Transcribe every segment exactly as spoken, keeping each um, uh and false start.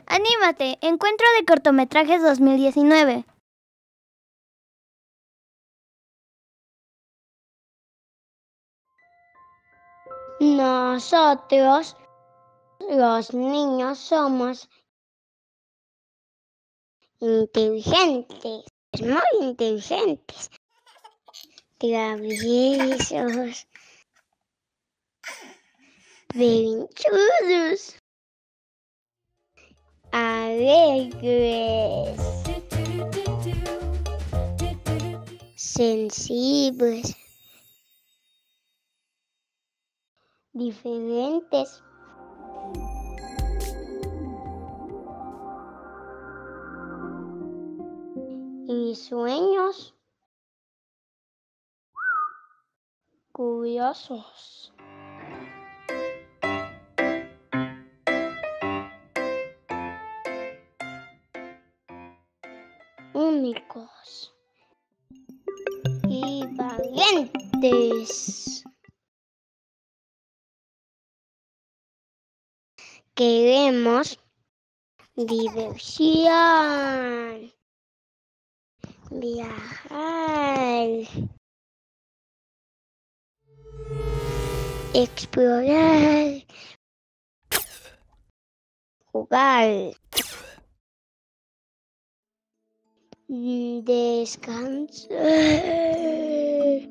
Anímate, Encuentro de Cortometrajes dos mil diecinueve. Nosotros, los niños, somos inteligentes, muy inteligentes, traviesos, berrinchudos, alegres, sensibles, diferentes. Y sueños curiosos. Únicos y valientes. Queremos diversión, viajar, explorar, jugar, descansar,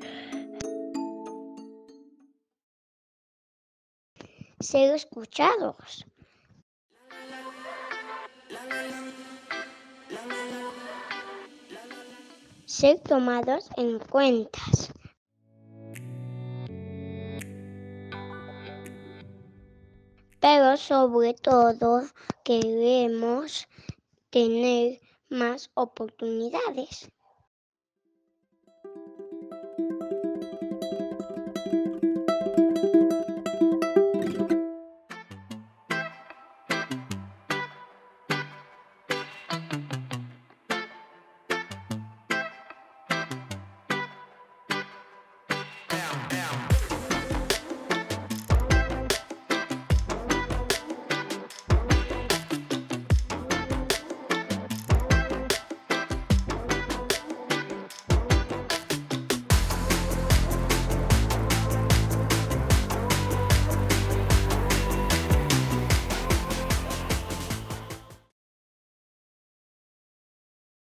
ser escuchados. Ser tomados en cuenta. Pero sobre todo queremos tener más oportunidades.